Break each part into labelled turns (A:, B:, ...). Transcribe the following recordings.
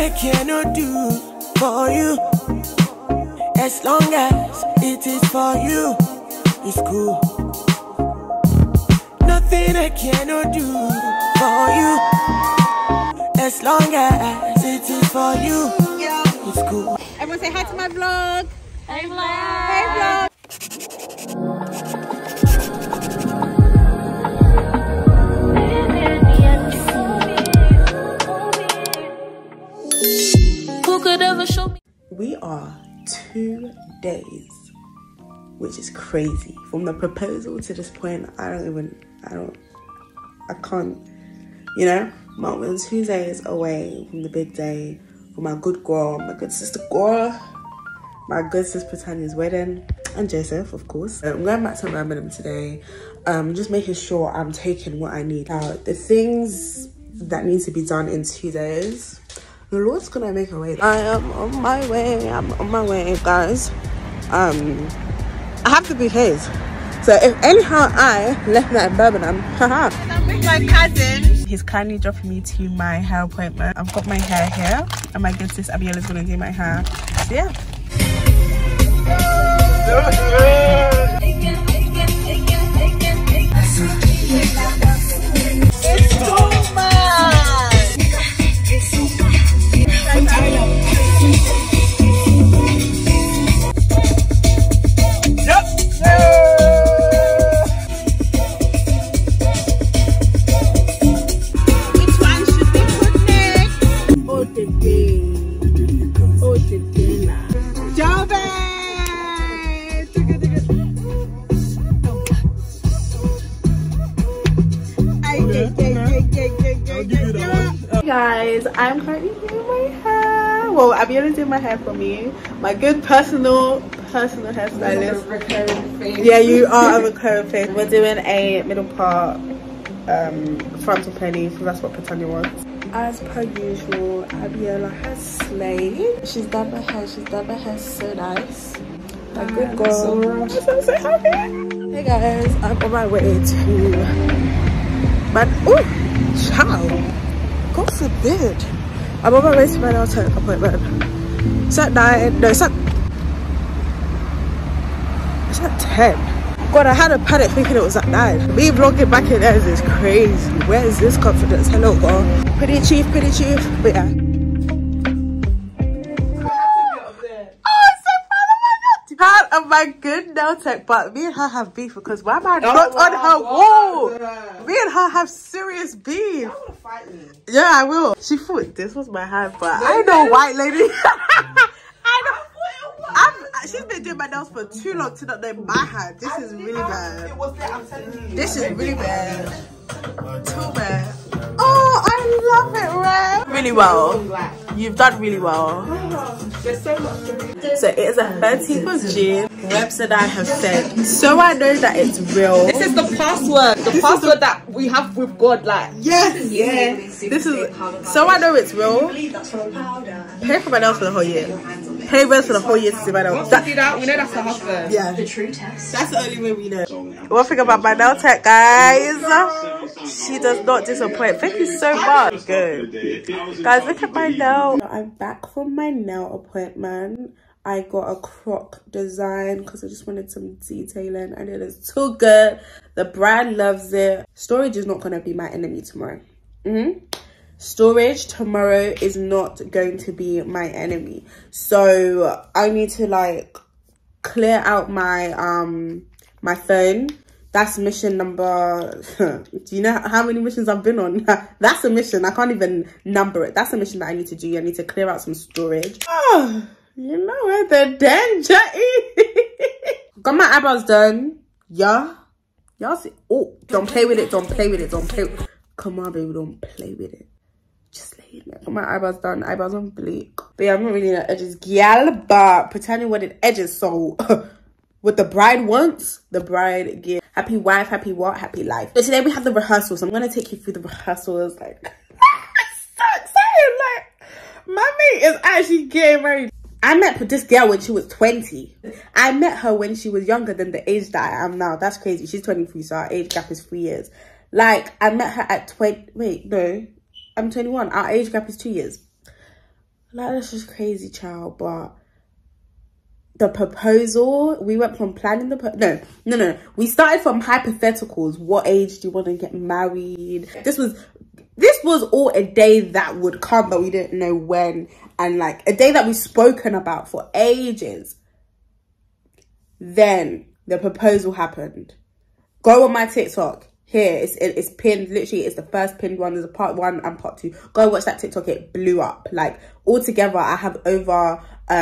A: I cannot do for you, as long as it is for you, it's cool. Nothing I cannot do for you, as long as it is for you, it's cool.
B: Everyone say hi to my vlog.
C: Hey vlog.
B: Hey vlog.
C: Who could ever show me?
D: We are 2 days, which is crazy. From the proposal to this point, I can't, you know? We're 2 days away from the big day for my good girl, my good sister Gora, my good sis Britannia's wedding, and Joseph, of course. I'm going back to Birmingham today. Just making sure I'm taking what I need. Now, the things that need to be done in 2 days, the Lord's gonna make a way. I am on my way. I'm on my way, guys. I have to be his. So if anyhow I left that in Birmingham, haha.
B: I'm with my cousin.
D: He's kindly dropping me to my hair appointment. I've got my hair here, and my good sis Abiela's gonna do my hair. So yeah.
B: It's too much. Which one should we put next? Oh, the day. Jove!
D: Hey guys, I'm currently doing my hair. Well, Abiela's doing my hair for me. My good personal hairstylist. Yeah, you are a recurring face. We're doing a middle part frontal pony, so that's what Britannia wants. As per usual, Abiela has slayed. She's done my hair. So nice. A good girl. I'm so happy. Hey guys, I'm on my way to child. God forbid. I'm on my way to my nail tech appointment. It's at 9. No, it's at 10. God, I had a panic thinking it was at 9. Me vlogging back in there is crazy. Where is this confidence? Hello, girl. Pretty chief. But yeah. Proud of my good nail tech, but me and her have beef because why am I not on her wall? Me and her have serious beef. Fight me. Yeah, I will. She thought this was my hand, but I know white lady. I know. She's been doing my nails for too long to not know my hand. This is really bad.
B: It was there, I'm telling you.
D: This is really bad. Too bad. Oh, I love it, Ray. Really well. You've done really well.
B: There's so much.
D: So it is a 13th of June. Webs and I have said, so I know that it's real.
B: This is the password. The password that we have with God, like.
D: Yes. Yeah. This is, so I know it's real. Pay for my nails for the whole year. Pay rent for the whole year to do my nails.
B: We know that's her husband.
D: Yeah. The true test. That's the only way we know. One thing about my nail tech, guys. She does not disappoint. Thank you so much. Good. Guys, look at my nail. I'm back from my nail appointment. I got a croc design because I just wanted some detailing and it is too good. The brand loves it. Storage is not going to be my enemy tomorrow. Storage tomorrow is not going to be my enemy. So I need to like clear out my my phone. That's mission number, do you know how many missions I've been on? That's a mission, I can't even number it. That's a mission that I need to do. I need to clear out some storage. Oh, you know where the danger is. Got my eyebrows done. Yeah. Y'all see, oh, don't play with it, don't play with it, don't play with it. Come on, baby, don't play with it. Just lay in there. Got my eyebrows done, eyebrows on bleak. But yeah, I'm not really the edges, gal, but Britannia wanted edges, so what the bride wants, the bride gives. Happy wife, happy what, happy life. So today we have the rehearsals. I'm gonna take you through the rehearsals. Like, I'm so excited. Like, my mate is actually getting married. I met this girl when she was 20. I met her when she was younger than the age that I am now. That's crazy. She's 23, so our age gap is 3 years. Like, I met her at 20. Wait, no, I'm 21. Our age gap is 2 years. Like, that's just crazy, child. But the proposal, we went from planning the no. We started from hypotheticals. What age do you want to get married? This was all a day that would come, but we didn't know when. And like a day that we've spoken about for ages. Then the proposal happened. Go on my TikTok. Here, it's pinned. Literally, it's the first pinned one. There's a part 1 and part 2. Go watch that TikTok. It blew up. Like, altogether, I have over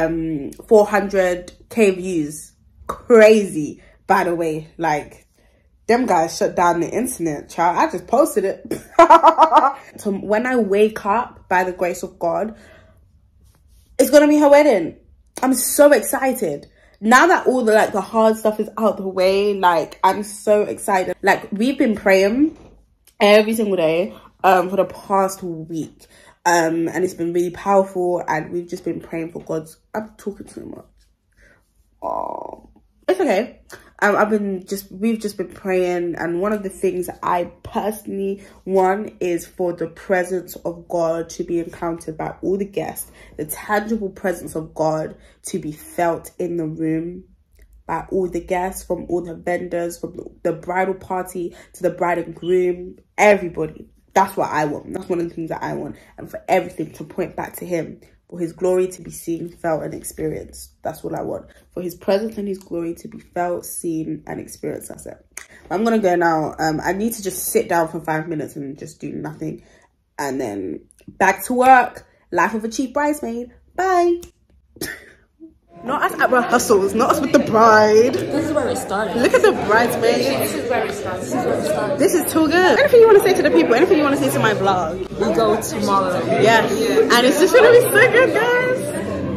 D: 400k views. Crazy, by the way. Like, them guys shut down the internet, child. I just posted it. So when I wake up, by the grace of God, it's gonna be her wedding. I'm so excited. Now that all the the hard stuff is out the way, like, I'm so excited. Like, we've been praying every single day for the past week. And it's been really powerful, and we've just been praying for God's... I'm talking too much. Oh, it's okay. We've just been praying, and one of the things that I personally want is for the presence of God to be encountered by all the guests, the tangible presence of God to be felt in the room by all the guests, from all the vendors, from the bridal party to the bride and groom, everybody. That's what I want. That's one of the things that I want, and for everything to point back to him. For his glory to be seen, felt, and experienced. That's what I want. For his presence and his glory to be felt, seen, and experienced. That's it. I'm going to go now. I need to just sit down for 5 minutes and just do nothing. And then back to work. Life of a chief bridesmaid. Bye. Not us at rehearsals. Not us with the bride.
C: This is where it started.
D: Look at the bridesmaids.
C: This is where it started.
D: This is too good. Anything you want to say to the people? Anything you want to say to my vlog?
C: We go tomorrow.
D: Yeah. And it's just going to be so good, guys.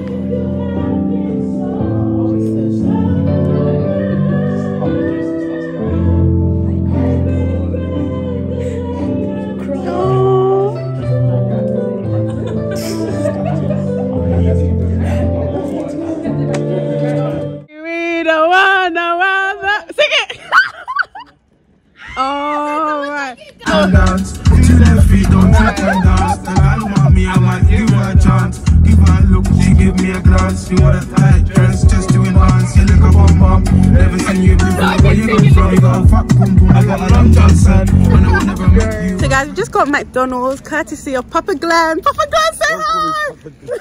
E: Dance to their feet, don't let her dance. The girl want me, I might give her a chance. Give her a look, she give me a glance. You want a tight dress just to enhance. You look a bum bum, never seen you before. Where you come from? You got a fat boom boom, I got a long Johnson. When I will never met you.
D: So guys, we just got McDonald's, courtesy of Papa Glenn. Papa Glenn, say hi!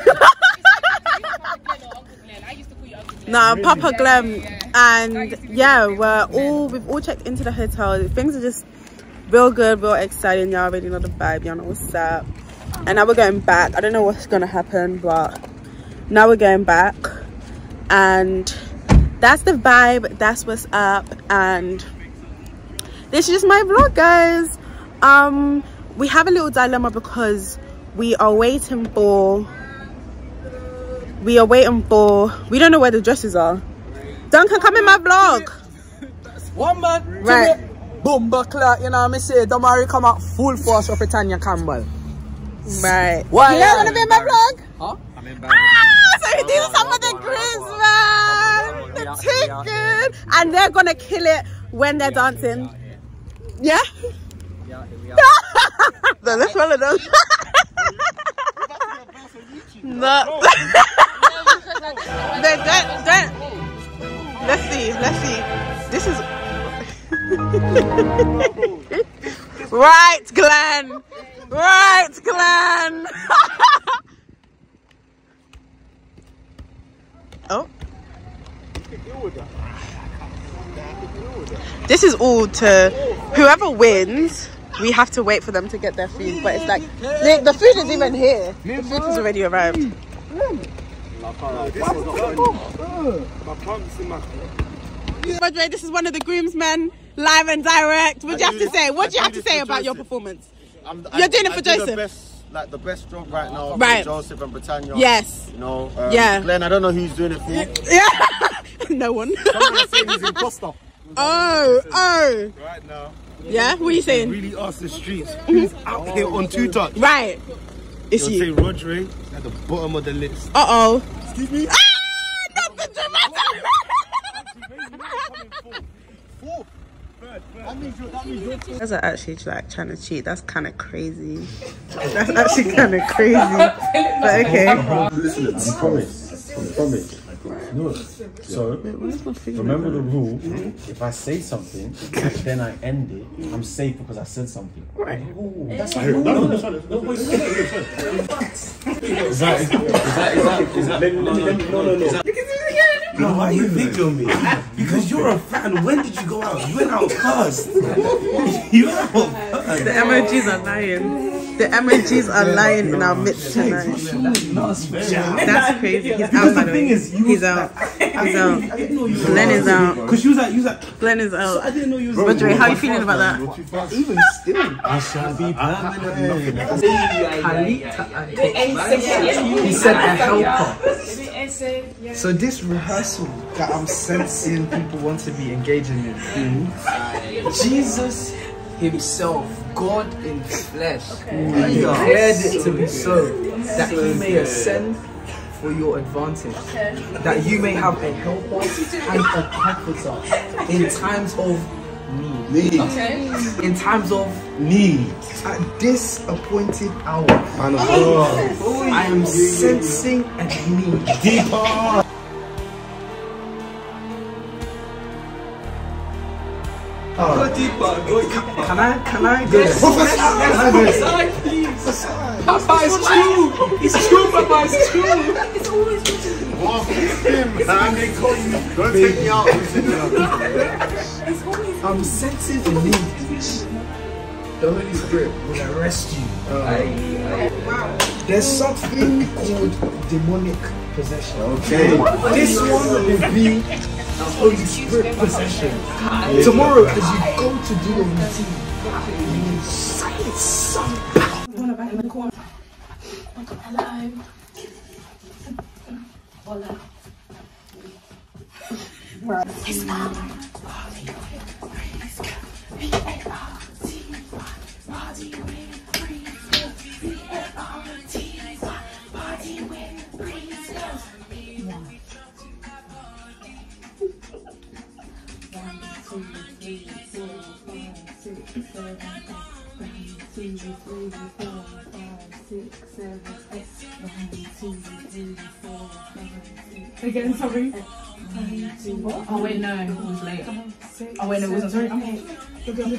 D: No, Papa Glenn. And yeah, we've all checked into the hotel. Things are just real good, real exciting. Y'all already know the vibe, y'all know what's up. And now we're going back. I don't know what's gonna happen, but now we're going back, and that's the vibe, that's what's up. And this is just my vlog, guys. We have a little dilemma because we are waiting for we don't know where the dresses are. Duncan, come in my vlog.
F: One man,
D: right?
F: Boom, buckler, you know what I say? Don't worry, come out full force for Britannia Campbell.
D: Right.
F: Why?
D: You guys want to be in my vlog?
F: Huh?
D: So these are some of the grooms, man. The ticket. And they're going to kill it when they're dancing. Yeah?
F: Yeah, here we are.
D: No, let's roll it on. No. Don't. Let's see. This is... Right, Glenn. Oh, this is all to whoever wins. We have to wait for them to get their food, but it's like the food is even here. The food has already arrived. Bridesmaid, this is one of the groomsmen, live and direct. What do you have to say? What do you have to say about your performance? You're doing it for Joseph.
G: The best job right now,
D: right?
G: For Joseph and Britannia.
D: Yes.
G: You know.
D: Yeah.
G: Glenn, I don't know who's doing it for.
D: Yeah. No one.
G: Someone is saying he's imposter.
D: Oh.
G: Right now.
D: Yeah. What are you saying?
G: Really ask the streets who's out here on 2 touch.
D: Right. It's you.
G: Say Rodri at the bottom of the list.
D: Excuse me. Not the dramatic.
G: Fourth. Third. I mean,
D: You guys are actually like trying to cheat. That's kind of crazy. That's actually kind of crazy. But okay.
H: Listen, we promise. We promise. No. So, remember the rule. If I say something, then I end it, I'm safe because I said something. Right. Ooh, that's
G: No.
I: No, why are you big on me? Because you're a fan. When did you go out? You went out first. You went out first.
D: The emojis are lying. The emojis are lying in our midst tonight. That's crazy. He's out, by the way. He's out. He's out. Glenn is out.
I: Because you was like,
D: Glenn is out.
I: I didn't know you was
D: Rodri, how are you feeling about that?
I: even still. I shall be permanent.
F: He said a helper. So this rehearsal that I'm sensing people want to be engaging in, Jesus himself, God in flesh, declared it to be so, that he may ascend for your advantage, that you may have a helper and a comforter in times of need. In times of
I: need.
F: At this appointed hour, I am sensing a need.
I: Deeper. Go deeper.
F: Can I go? Papa, it's true. It's true, Papa. It's true. It's always true.
G: Don't take me out.
F: I'm sensing the need. The Holy Spirit will arrest you. There's something called demonic possession.
I: Okay.
F: This one will be a Holy Spirit possession. Tomorrow, as you go to do your routine, you will silence some power.
C: Hello. Again, sorry. Oh wait, no, it was late. Oh wait, no, it wasn't. Sorry. Okay. We're good.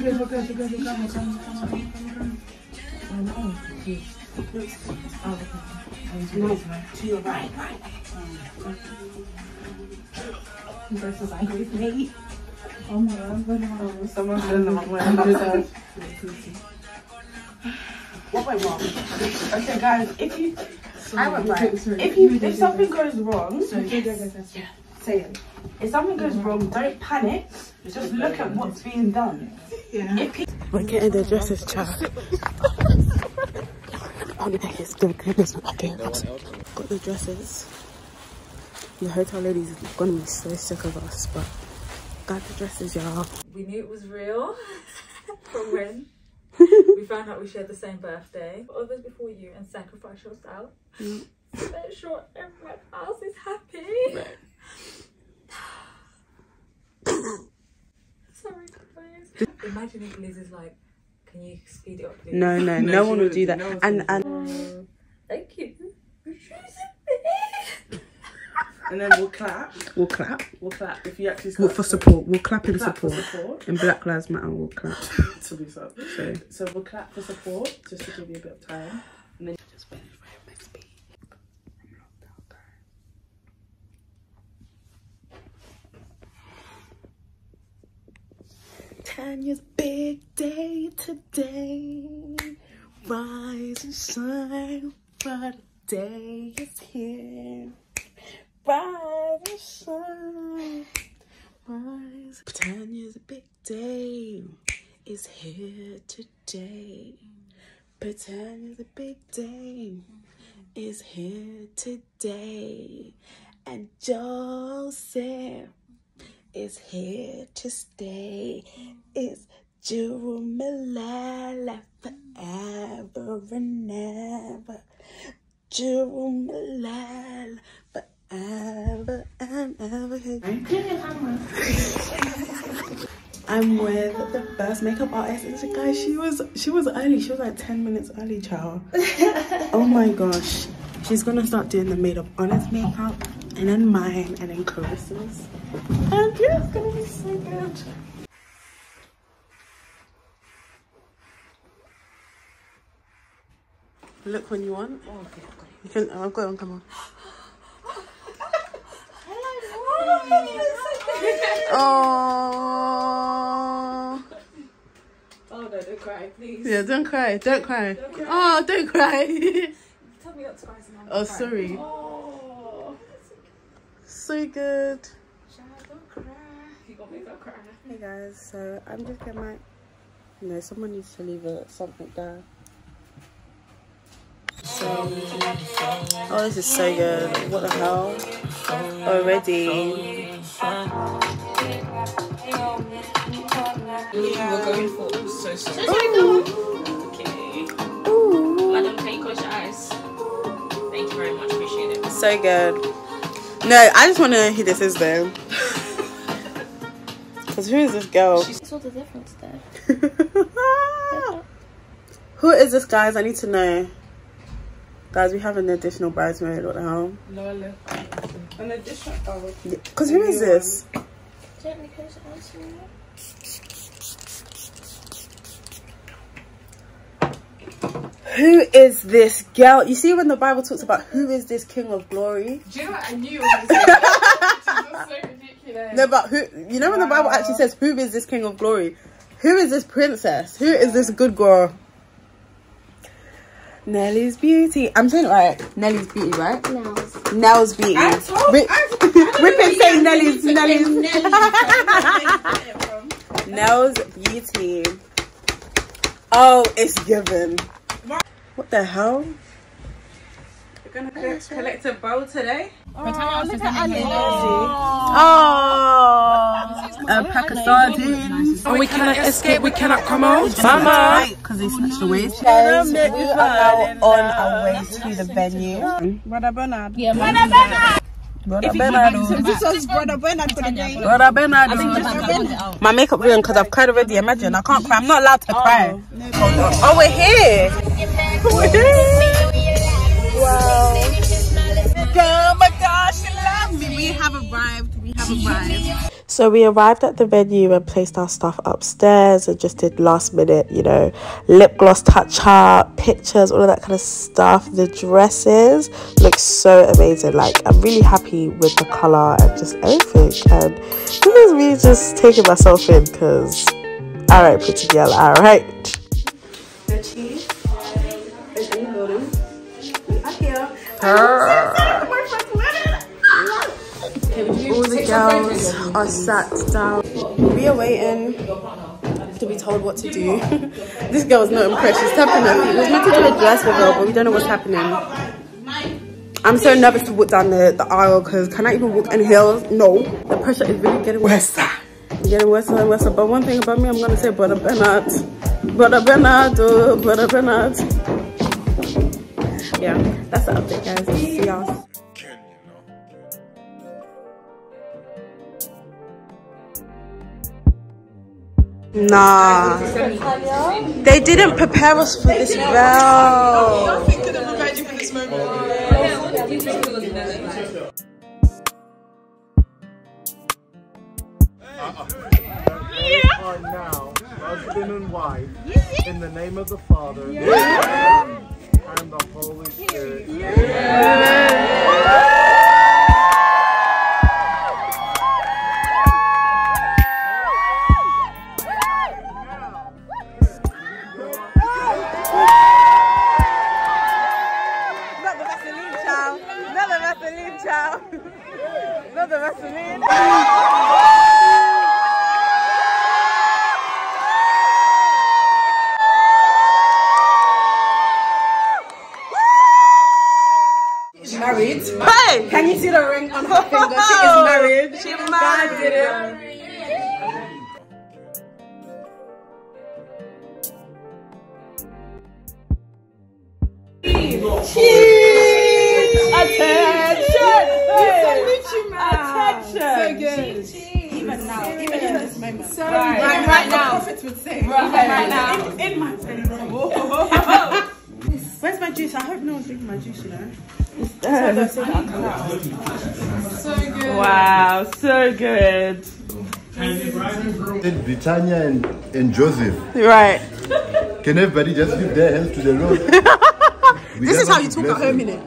C: Oh no. Oh, okay. No, to your right. You guys was angry with me. Oh my god, someone's in the wrong way. What went wrong? Okay, guys, if you, I went right. If something goes wrong, so say it. If something goes wrong, don't panic. Just look at what's being done. Yeah.
D: We're getting the dresses, child. Only thing is, the goodness what I'm doing. Got the dresses. The hotel lady's gonna be so sick of us, but got the dresses, y'all.
C: We knew it was real from when we found out we shared the same birthday. Others before you and sacrifice yourself. Make sure everyone else is happy.
D: Right.
C: Sorry, guys. Imagine if Liz is like, can you speed it up, please?
D: No one will do that. And
C: thank you.
F: And then we'll clap.
D: we'll clap.
F: We'll clap if you actually
D: For support. We'll clap in
F: clap for
D: support. In Black Lives Matter, we'll clap.
F: to be so. So we'll clap for support just to give you a bit of time. And then
D: Just waiting for him next week. Tanya's big day today. Rise and shine, for the day is here. Rise and shine, rise. Tanya's big day is here today. Britannia's a big day is here today. And Joseph is here to stay. It's Jurumalala forever and ever. Jurumalala forever and ever. I'm with the first makeup artist, and guys, she was early. She was like 10 minutes early, child. Oh my gosh. She's gonna start doing the Made of Honest makeup, and then mine, and then Carissa's. And yeah, it's gonna be so good. Look when you want. Oh, okay, you can. I've got it on camera. Oh.
B: Oh no, don't cry, please.
D: Yeah, don't cry. Don't cry. Oh, don't cry.
B: Tell me not to cry.
D: Oh, sorry.
B: Oh.
D: So good.
B: Don't cry. You got me to cry.
D: Hey guys, so I'm just getting my. No, someone needs to leave something there. So, oh, this is so good. What the hell? Already.
B: We're going for so.
D: Ooh.
B: Okay.
D: Ooh.
B: Madam, can you close your eyes? Thank you very much. Appreciate it.
D: So good. No, I just want to know who this is though. Because who is this girl?
J: What's all the difference there?
D: Who is this, guys? I need to know. Guys, we have an additional bridesmaid. What the hell?
C: Lola. An additional. Oh.
D: Because who is this?
J: Gently close your eyes for me.
D: Who is this girl? You see when the Bible talks about who is this King of Glory?
C: Do you know what I knew? It was so ridiculous.
D: No, but who? You know when the Bible actually says who is this King of Glory? Who is this princess? Who is this good girl? Nelly's Beauty. I'm saying it right. Nelly's Beauty, right? Nell's Beauty. We've been saying Nelly's. Nell's Beauty. Oh, it's given. What the hell?
C: We're gonna collect a bowl today.
D: Oh, a pack of sardines.
C: And we cannot escape, we cannot come out.
D: Mama! Because they snatched the waist. Guys, we are now on our way to the venue. Brother Bernard. Yeah, Brother Bernard. Brother Bernard. This was Brother Bernard for the day. Brother Bernard. My makeup ruined because I've cried already. Imagine, I can't cry. I'm not allowed to cry. Oh, we're here. We're here. Wow. Oh my gosh, you love me. We have arrived. So we arrived at the venue and placed our stuff upstairs and just did last minute, you know, lip gloss touch up, pictures, all of that kind of stuff. The dresses look so amazing. Like, I'm really happy with the color and just everything. And this is me just taking myself in because, all right, pretty girl, all right. The cheese is in the building. We are here. All the girls are sat down. We are waiting to be told what to do. This girl is not impressed. She's tapping her feet. We're meant to do a dress reveal, but we don't know what's happening. I'm so nervous to walk down the aisle because can I even walk in heels? No. The pressure is really getting worse. Getting worse and worse. But one thing about me, I'm going to say Brother Bernard. Brother Bernard. Oh, Brother Bernard. Yeah, that's the update, guys. See y'all. Nah, they didn't prepare us for this well.
C: Nothing could have prepared you for this moment.
G: Are now husband and wife in the name of the Father and the Holy Spirit.
C: Married. Hey! Can you see the ring on her finger? She is married. She's married. God did it. Cheese! Attention! Attention! So good. Even now, even in this moment.
B: So right now.
C: Prophets would say.
B: Right now.
C: In my belly. Where's my juice? I hope no one's drinking my juice, you know.
B: So good. Wow, so good.
K: Britannia and Joseph.
D: Right.
K: Can everybody just leave their hands to the Lord?
C: This is how you talk at home, innit?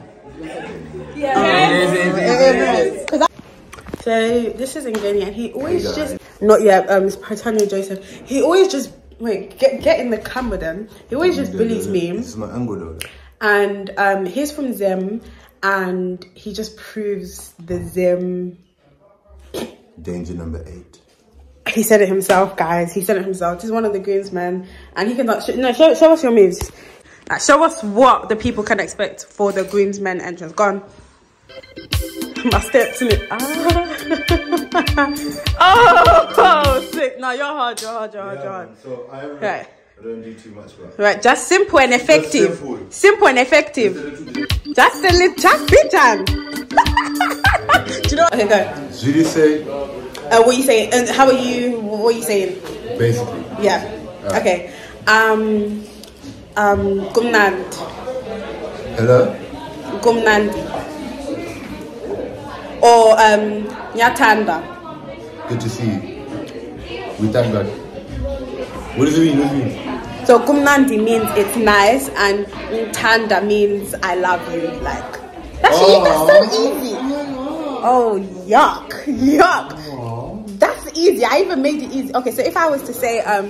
D: Yeah. So this is Ngeni, and he always not yet. It's Britannia Joseph. He always just get in the camera. Then he always just bullies me.
K: This is my angle though.
D: And he's from Zim, and he just proves the Zim.
K: Danger number 8.
D: He said it himself, guys. He said it himself. He's one of the groomsmen, and he can show us your moves. Show us what the people can expect for the groomsmen entrance. Go on. My steps in it. Oh, sick. No, you're hard.
K: So I don't do too much.
D: Right, just simple and effective. Simple and effective. Just a little, just bitan. Do you know? Okay, go.
K: So you say?
D: What are you saying? And how are you? What are you saying?
K: Basically.
D: Yeah. Okay. Gumnand.
K: Hello.
D: Gumnand. Or Nyatanda.
K: Good to see you. We thank God. What does it mean? What does it mean?
D: So Gumnandi means it's nice, and Tanda means I love you. Like that's so easy. Oh yuck. That's easy. I even made it easy. Okay, so if I was to say oh,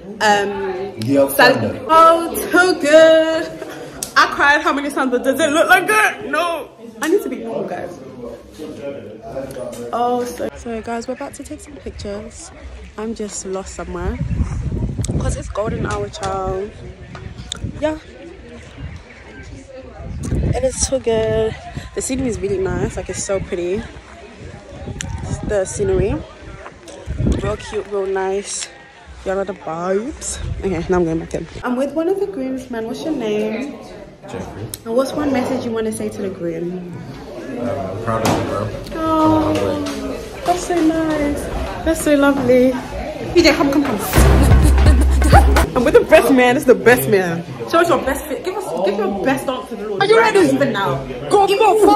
D: too good. I cried how many times, but does it look like that? No. I need to be normal, guys. Oh, so guys, we're about to take some pictures. I'm just lost somewhere because it's golden hour, child. Yeah, it is so good. The scenery is really nice. Like, it's so pretty. The scenery, real cute, real nice. Y'all are the vibes. Okay, now I'm going back in. I'm with one of the groomsmen. What's your name?
H: Jeffrey.
D: And what's one message you want to say to the groom?
H: I'm proud of you, bro.
D: Oh, that's so nice. That's so lovely. PJ, come. I'm with the best man. This is the best man. Show us your best fit. Give your best dance to the Lord. Are you ready? Even now. Go.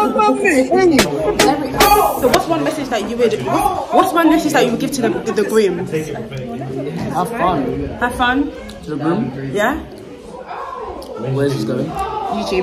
D: So what's one message that you would? What's one message that you would give to the groom?
F: Have fun.
D: Have fun.
F: To the groom?
D: Yeah.
F: Where's this going?
D: YouTube.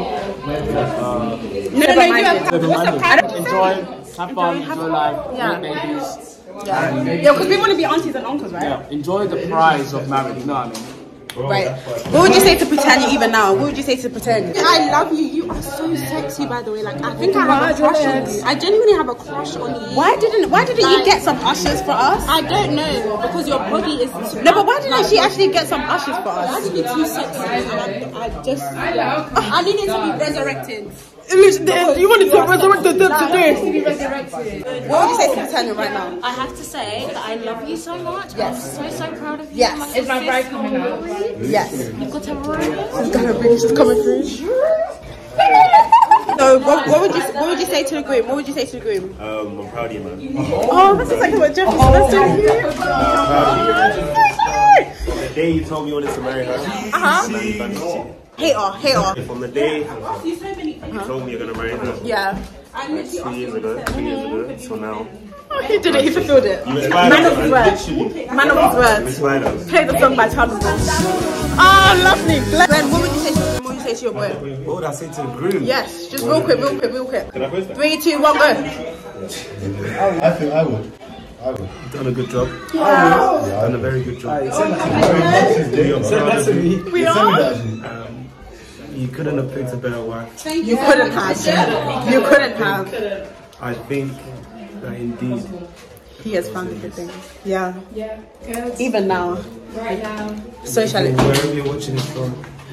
F: Enjoy. Have fun. Enjoy life.
D: Yeah.
F: Make babies.
D: Yeah, because we want to be aunties and uncles, right?
F: Yeah. Enjoy the prize of marriage. You know what I mean?
D: Right. What would you say to Britannia even now? What would you say to Britannia? I love you. You are so sexy, by the way. Like, I think I have a crush on you. I genuinely have a crush on you. Why didn't you get some ushers for us? I don't know, because your body is too... No, but why didn't she actually get some ushers for us? That's too sexy. I need it to be resurrected. You wanted to resurrect the dead today. What would you say to Britannia right now?
J: I have to say that I love you so much.
D: Yes.
J: I'm so proud of you.
D: Yes.
J: Is my bride coming out?
D: Yes.
J: You've got a ring.
D: She's got her ring. She's coming through. So what would you say to the groom? What would you say to the groom?
I: I'm proud of you, man.
D: Oh, that's exactly what Jeff said. That's so cute.
I: The day you told me you wanted to marry her.
D: Hater.
I: From the day you told me you're gonna marry her.
D: Yeah.
I: 2 years ago, till now.
D: Oh, he did it. He fulfilled it. Man of his words. Man of his words. Play the song by Charles. Oh, lovely. Glenn, what would you say to him? What would you say to your boy?
I: What would I say to the groom?
D: Yes, just real quick.
I: Can I post that?
D: 3, 2, 1, go.
K: I think I would.
I: You've done a good job.
K: Yeah,
I: You've done a very good job.
K: Send that to me.
D: We are.
I: You couldn't have picked a better wife.
D: You couldn't have. You couldn't have.
I: I think that indeed
D: He has found a good thing. Yeah. Even now.
J: Right now.
D: Socially.
I: wherever you're watching this from,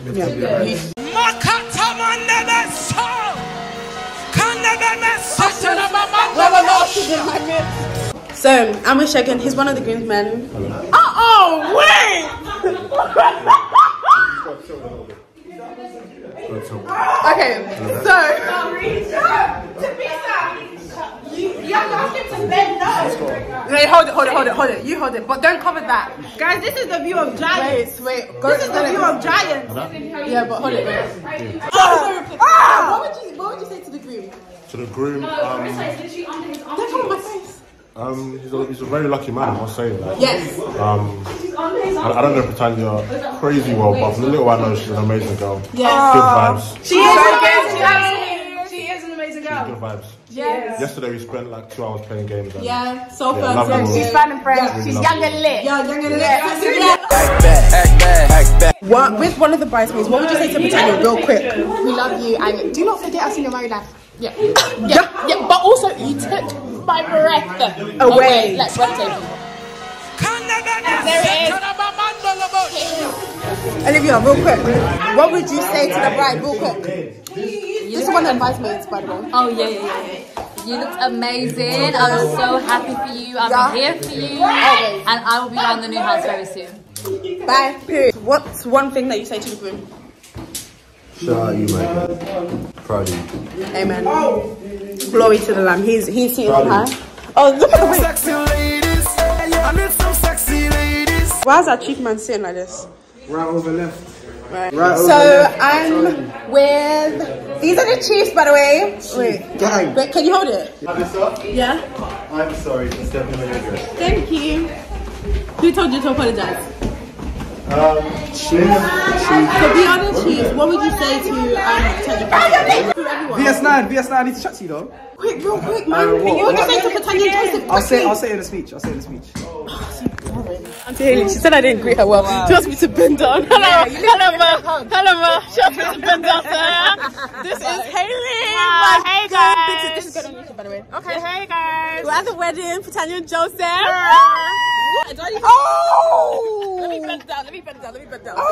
D: So I'm with Shagan. He's one of the groomsmen. Wait! Okay, so you have to ask him to bend down. Wait, hold it.
B: hold it. You hold it, but don't cover that. Guys, this is the view of giants. Wait. This is the view of giants. Yeah, but hold it. What would you say to the groom?
G: To the groom,
B: Don't cover my face.
G: he's a very lucky man, I must say that.
B: Yes.
G: I don't know Britannia crazy well, but from the little I know, she's an amazing girl.
B: Yes.
G: Good vibes.
B: She is an amazing girl.
G: Good vibes.
B: Yes.
G: Yesterday we spent like 2 hours playing games. And
B: Yeah, so fun.
G: love the woman.
B: She's fun and fresh. She's young and lit.
A: Act back.
D: What with one of the bridesmaids? What would you say to Britannia, real quick?
B: We love you, and do not forget us in your married life. Yeah. But also, you took my breath
D: away.
B: Let's breathtaking. There it is.
D: Olivia, real quick. What would you say to the bride, real quick?
B: This is one of the bridesmaids, by the way.
J: Oh yeah. You looked amazing. I'm so happy for you. I'm here for you. And I will be around the new house very soon.
D: Bye. Period. What's one thing that you say to the groom?
K: Shout out you, man. Proud of you.
D: Amen. Glory to the Lamb. He's sitting on high. Oh, look at the way.
A: Sexy ladies. I need some sexy ladies.
D: Why is that chief man sitting like this?
F: Right over left.
D: Right.
F: Right
D: So I'm with. These are the chiefs, by the way. Wait.
F: Gang.
D: Wait, can you hold it? Yeah.
K: I'm sorry for stepping on your dress.
D: Thank you. Who told you to apologize?
F: Chief.
D: So be on the chiefs. What would you say to
F: VS9, I need to chat to you though.
D: Quick, real quick, man. What would you say to Britannia and Joseph?
F: I'll say it in a speech.
D: Auntie Haley, she said I didn't greet her well. She wants me to bend down. Hello, ma. She wants me to bend down, sir. This is Haley. Hey guys. This is good on YouTube, by the way. Okay, hey guys. We're at the wedding, Britannia and Joseph. Oh! Let me bend down. Oh!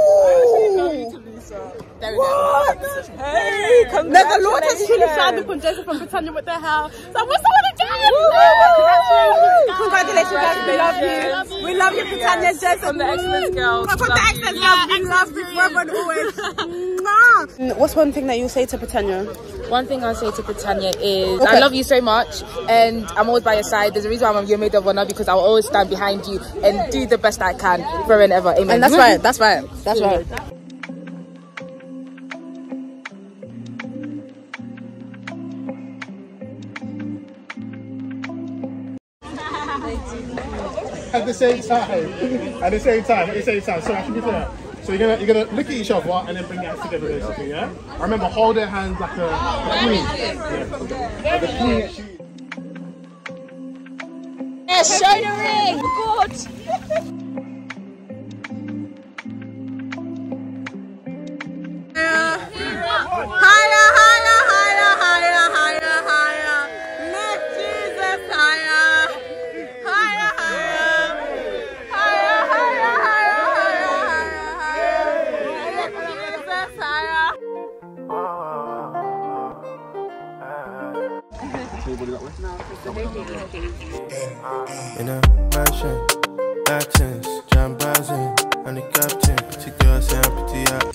D: There we go. Hey, the Lord has truly found upon Joseph and Britannia with their house. So what's the one Congratulations, guys. We love you. We love you, Britannia, Joseph. From the Excellence Girls. From the Excellence Girls. We love you forever and always. What's one thing that you say to Britannia?
B: One thing I'll say to Britannia is I love you so much and I'm always by your side. There's a reason why I'm your maid of honor, because I'll always stand behind you and do the best I can forever and ever. Amen.
D: And that's right. That's right.
G: At the same time. So actually do that. So you're gonna look at each other and then bring your hands together basically, yeah? I remember hold their hands like a queen. Like a queen.
J: Yes, show the ring. Good.
D: Higher. Lift Jesus higher. Higher.
A: In a mansion, accents, jam buzzing, and the captain, pretty girl, say I'm pretty out.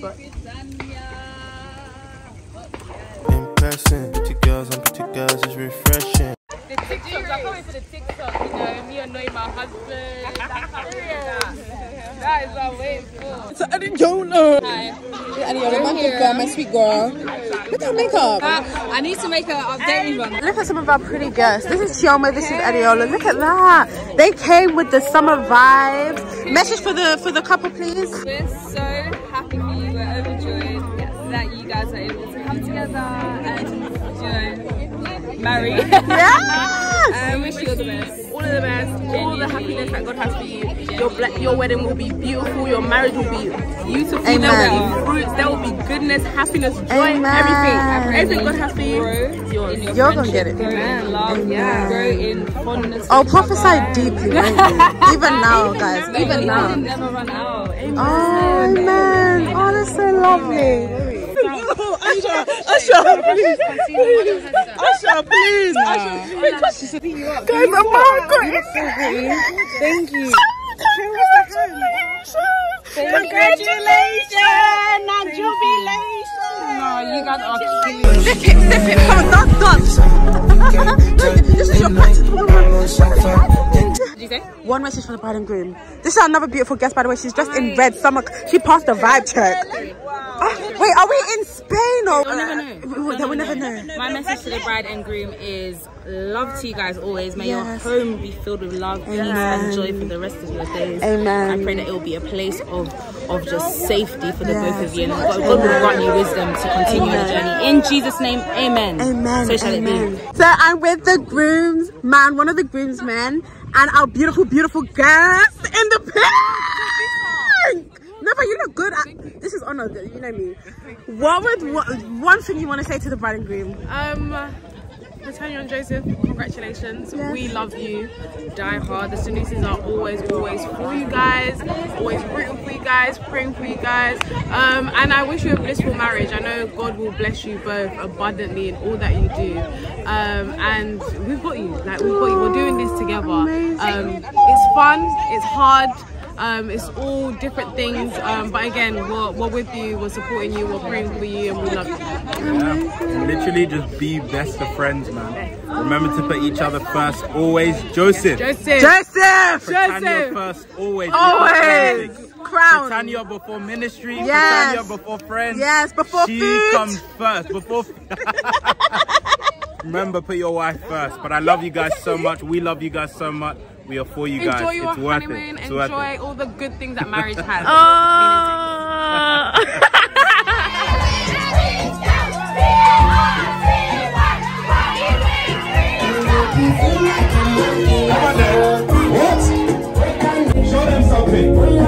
A: In person, pretty girls, it's refreshing.
B: The TikToks, I can't wait for the TikTok, you know, me annoying my husband, that is what I'm waiting for.
D: It's Adiola.
B: Hi.
D: Adiola, my good girl, my sweet girl. Look at her makeup.
B: I need to make an updated one.
D: Look at some of our pretty guests. This is Chioma, this is Adiola. Look at that. They came with the summer vibes. Message for the couple, please.
B: We're so happy for you. We're overjoyed that you guys are able to come together and, you know, marry.
D: Yeah.
B: Wish you all the best. All of the best. All the happiness that God has for you. Your wedding will be beautiful. Your marriage will be beautiful.
D: Amen.
B: There will be fruits. There will be goodness, happiness, joy, everything. Everything God has for you is yours.
D: You're gonna get it.
B: Grow in love. Yeah. Grow in fondness.
D: Oh, prophesy deeply, won't you? Even now, guys. Even now.
B: You'll never run out. Amen.
D: Oh, amen. Oh, that's so lovely. Usher, please. Usher, please. Guys, I'm thank you. Congratulations and jubilation.
B: No, you guys are
D: Zip it. Come on, dance. This is your practice.
B: Did you say?
D: One message for the bride and groom. This is another beautiful guest, by the way. She's dressed in red summer. She passed the vibe check. Wait, are we in Spain or?
B: We'll never know.
D: We'll never know.
B: My message to the bride and groom is love to you guys always. May your home be filled with love, peace, and joy for the rest of your days.
D: Amen.
B: I pray that it will be a place of just safety for the both of you, and God will grant you wisdom to continue the journey. In Jesus' name, amen.
D: Amen.
B: So shall it be.
D: So I'm with the groom's man, one of the groomsmen, and our beautiful, beautiful guest in the pink. No, but you look good. This is honor. You know me. What would one thing you want to say to the bride and groom?
B: Britannia and Joseph, congratulations. Yes. We love you. Die hard. The Sunusis are always for you guys. Always rooting for you guys, praying for you guys. And I wish you a blissful marriage. I know God will bless you both abundantly in all that you do. And we've got you. Like, we've got you. We're doing this together. It's fun. It's hard. It's all different things, but again, we're with you, we're supporting you, we're praying for you, and we love you.
L: Yeah. Literally just be best of friends, man. Remember to put each other first, always. Joseph!
D: Britannia
L: first, always.
D: Crown.
L: Britannia before ministry,
D: yes.
L: Britannia before friends.
D: Yes, before
L: she
D: food.
L: Comes first, before Remember, put your wife first. But I love you guys so much, we love you guys so much. We are for you guys.
B: Enjoy your honeymoon. Enjoy all the good things that marriage has.
E: Come on then. What? Show them something.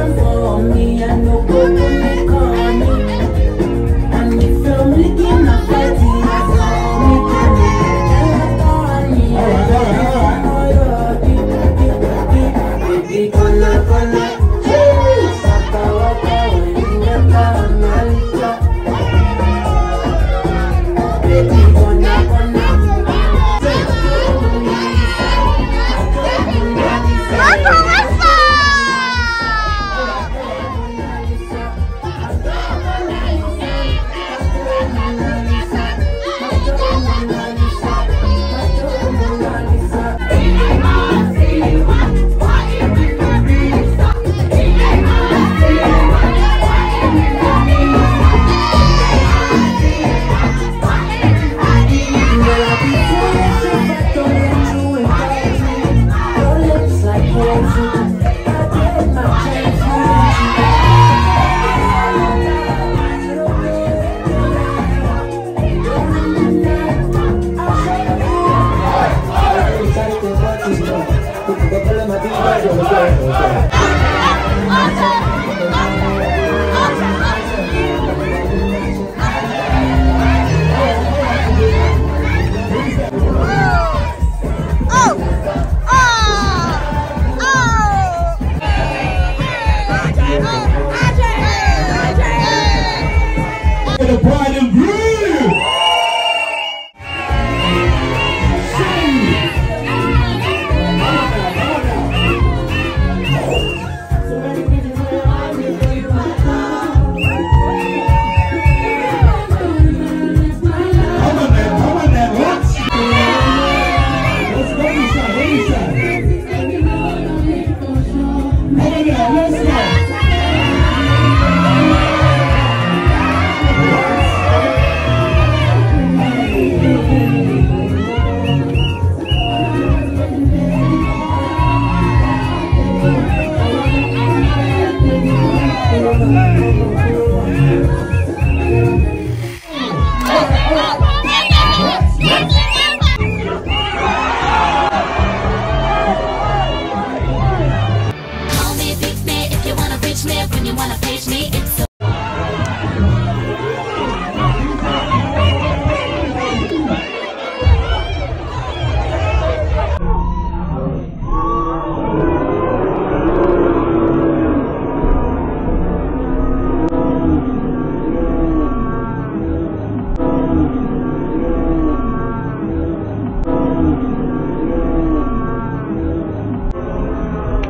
E: The bride and groom.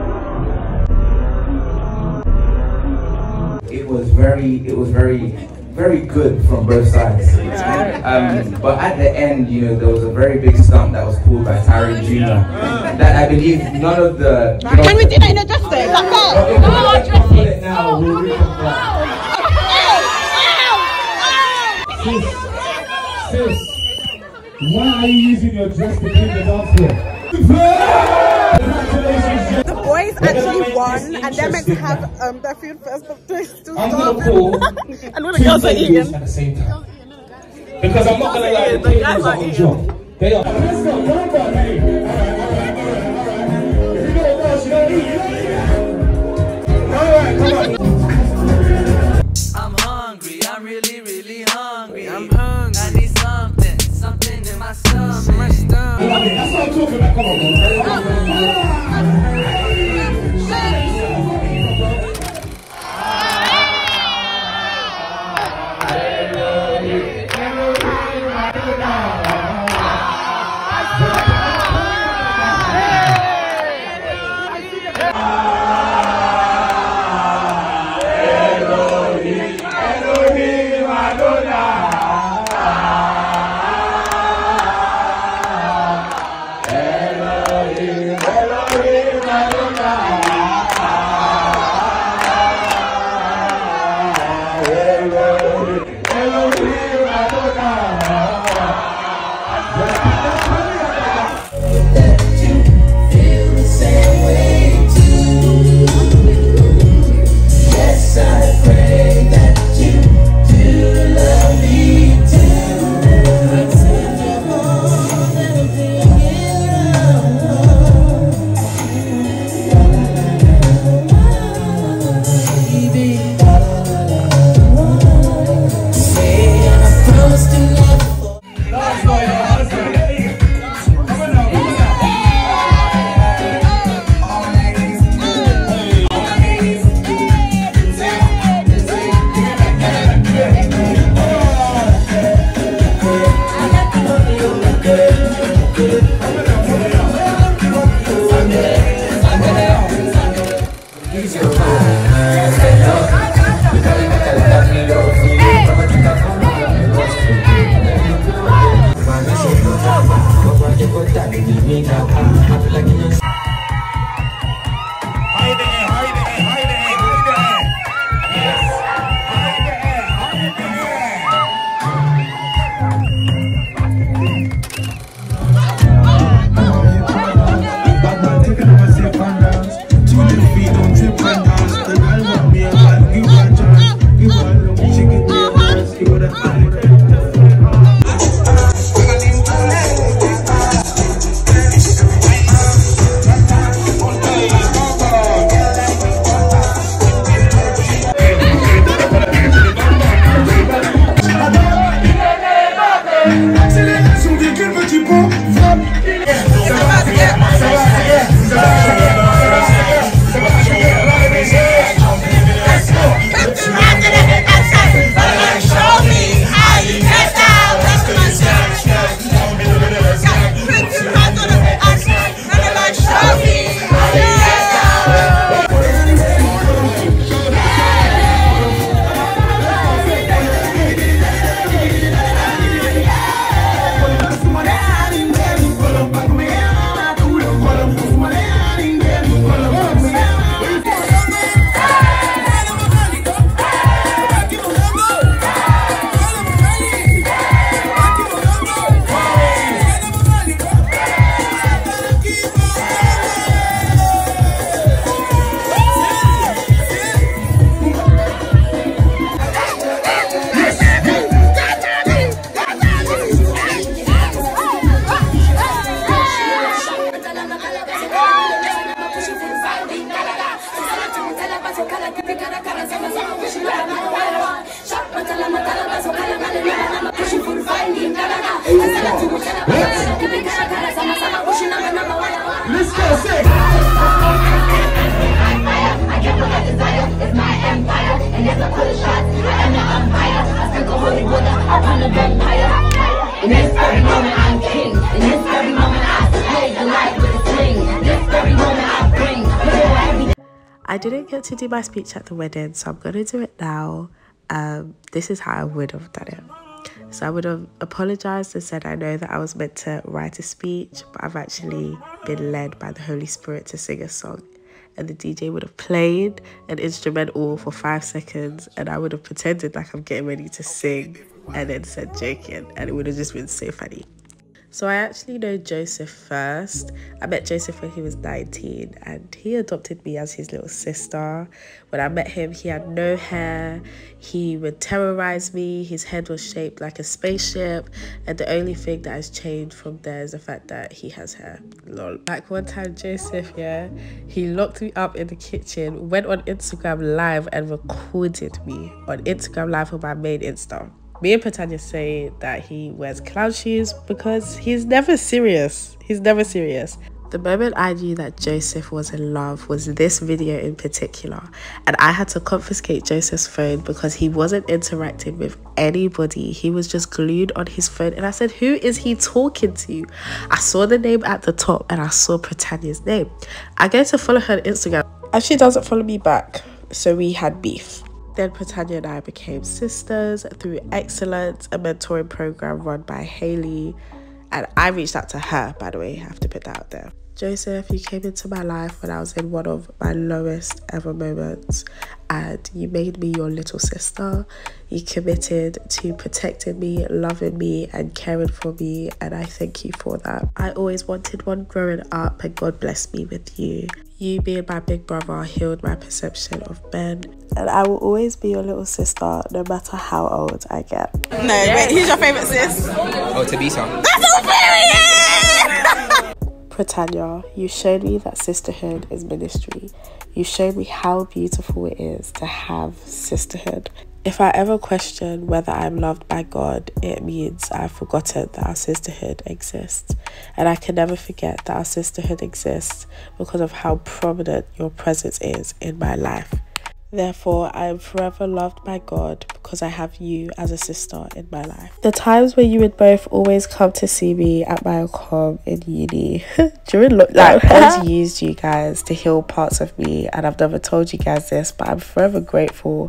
M: It was very very good from both sides. But at the end, you know, there was a very big stunt that was pulled by Tyron Jr. That I believe none of the...
D: Can we do that in a dress day? Is that fair?
M: Now, we'll
E: Sis, why are you using your dress to clean the dance floor?
D: The boys actually won, and they're meant to have their food first, but they're still starving. And all the girls are eating.
E: At the same time. Because I'm not going to lie, the guys are on job. They are. Let's go, come on, hey. Alright, come on.
A: I'm hungry, I'm really, really hungry. I'm hungry. I need something in my stomach.
E: That's what I'm talking about. Come on,
N: I didn't get to do my speech at the wedding, so I'm gonna do it now. this is how I would have done it. So I would have apologized and said, I know that I was meant to write a speech, but I've actually been led by the Holy Spirit to sing a song. And the DJ would have played an instrumental for 5 seconds, and I would have pretended like I'm getting ready to sing and then said joking, and it would have just been so funny. So I actually know Joseph first. I met Joseph when he was 19 and he adopted me as his little sister. When I met him, he had no hair. He would terrorize me. His head was shaped like a spaceship. And the only thing that has changed from there is the fact that he has hair. Lol. Like one time, Joseph, yeah, he locked me up in the kitchen, went on Instagram Live and recorded me on Instagram Live on my main Insta. Me and Brittania say that he wears clown shoes because he's never serious. He's never serious. The moment I knew that Joseph was in love was this video in particular. And I had to confiscate Joseph's phone because he wasn't interacting with anybody. He was just glued on his phone. And I said, who is he talking to? I saw the name at the top and I saw Brittania's name. I go to follow her on Instagram and she doesn't follow me back. So we had beef. Then Brittania and I became sisters through Excellence, a mentoring program run by Hayley. And I reached out to her, by the way, I have to put that out there. Joseph, you came into my life when I was in one of my lowest ever moments, and you made me your little sister. You committed to protecting me, loving me, and caring for me, and I thank you for that. I always wanted one growing up, and God blessed me with you. You being my big brother healed my perception of men, and I will always be your little sister no matter how old I get.
D: No, wait, who's your favourite sis?
O: Oh, Tabitha.
D: That's all very
N: Brittania, you showed me that sisterhood is ministry. You showed me how beautiful it is to have sisterhood. If I ever question whether I'm loved by God, it means I've forgotten that our sisterhood exists. And I can never forget that our sisterhood exists because of how prominent your presence is in my life. Therefore, I am forever loved by God because I have you as a sister in my life. The times where you would both always come to see me at my com in uni during lockdown, God used you guys to heal parts of me, and I've never told you guys this, but I'm forever grateful.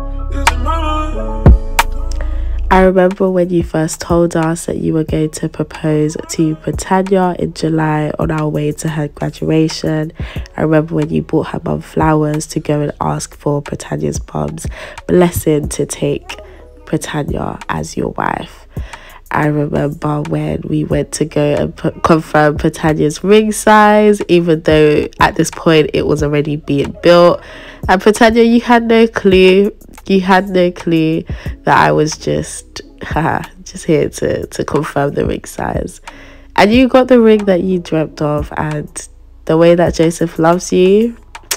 N: I remember when you first told us that you were going to propose to Brittania in July on our way to her graduation. I remember when you bought her mum flowers to go and ask for Brittania's mum's blessing to take Brittania as your wife. I remember when we went to go and confirm Brittania's ring size, even though at this point it was already being built. And Brittania, you had no clue. You had no clue that I was just here to confirm the ring size. And you got the ring that you dreamt of, and the way that Joseph loves you,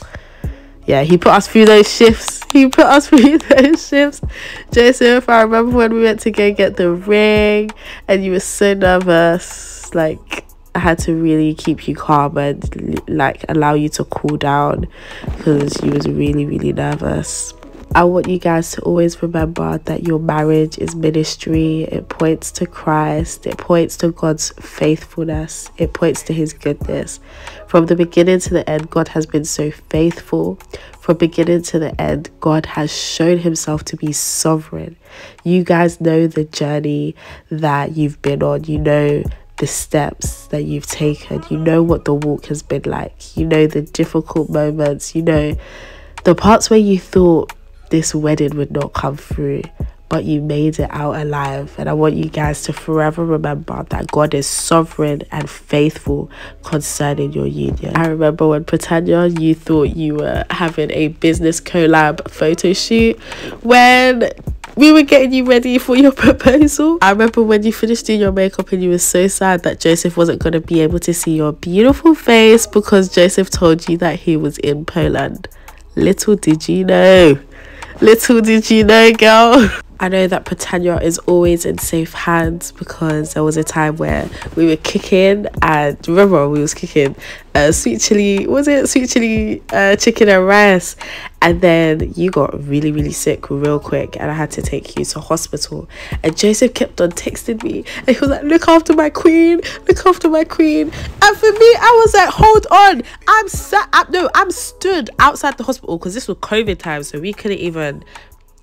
N: yeah, he put us through those shifts. He put us through those shifts. Joseph, I remember when we went to go get the ring and you were so nervous. Like, I had to really keep you calm and like allow you to cool down because you was really, really nervous. I want you guys to always remember that your marriage is ministry. It points to Christ. It points to God's faithfulness. It points to his goodness. From the beginning to the end, God has been so faithful. From beginning to the end, God has shown himself to be sovereign. You guys know the journey that you've been on. You know the steps that you've taken. You know what the walk has been like. You know the difficult moments. You know the parts where you thought this wedding would not come through, but you made it out alive. And I want you guys to forever remember that God is sovereign and faithful concerning your union. I remember when Brittania, you thought you were having a business collab photo shoot when we were getting you ready for your proposal. I remember when you finished doing your makeup and you were so sad that Joseph wasn't going to be able to see your beautiful face because Joseph told you that he was in Poland. Little did you know. Little did you know, girl. I know that Brittania is always in safe hands because there was a time where we were kicking, and remember we was kicking sweet chili, was it sweet chili chicken and rice, and then you got really, really sick real quick and I had to take you to hospital, and Joseph kept on texting me and he was like, look after my queen, look after my queen. And for me, I was like, hold on, I'm stood outside the hospital because this was COVID time, so we couldn't even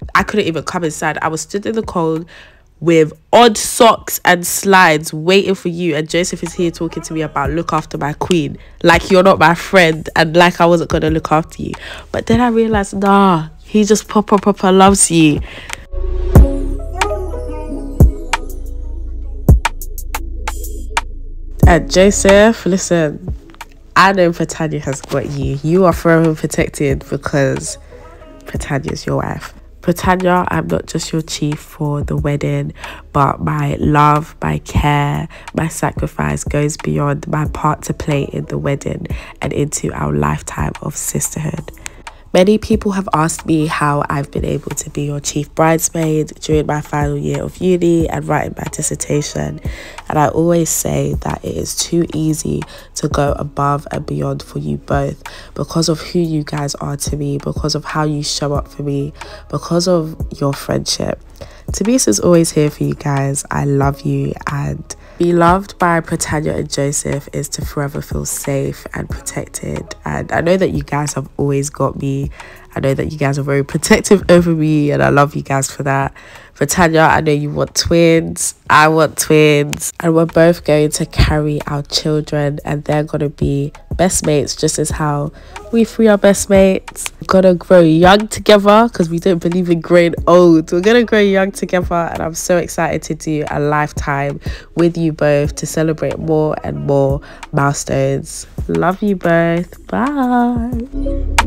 N: I couldn't even come inside. I was stood in the cold with odd socks and slides waiting for you, and Joseph is here talking to me about look after my queen, like you're not my friend and like I wasn't gonna look after you. But then I realized, nah, he just proper loves you. And Joseph, listen, I know Britannia has got you. You are forever protected because Britannia is your wife. Britannia, I'm not just your chief for the wedding, but my love, my care, my sacrifice goes beyond my part to play in the wedding and into our lifetime of sisterhood. Many people have asked me how I've been able to be your chief bridesmaid during my final year of uni and writing my dissertation. And I always say that it is too easy to go above and beyond for you both because of who you guys are to me, because of how you show up for me, because of your friendship. Tabisa is always here for you guys. I love you, and be loved by Britannia and Joseph is to forever feel safe and protected. And I know that you guys have always got me. I know that you guys are very protective over me, and I love you guys for that. Britannia, I know you want twins. I want twins. And we're both going to carry our children, and they're going to be best mates, just as how we three are best mates. We're going to grow young together because we don't believe in growing old. We're going to grow young together, and I'm so excited to do a lifetime with you both to celebrate more and more milestones. Love you both. Bye.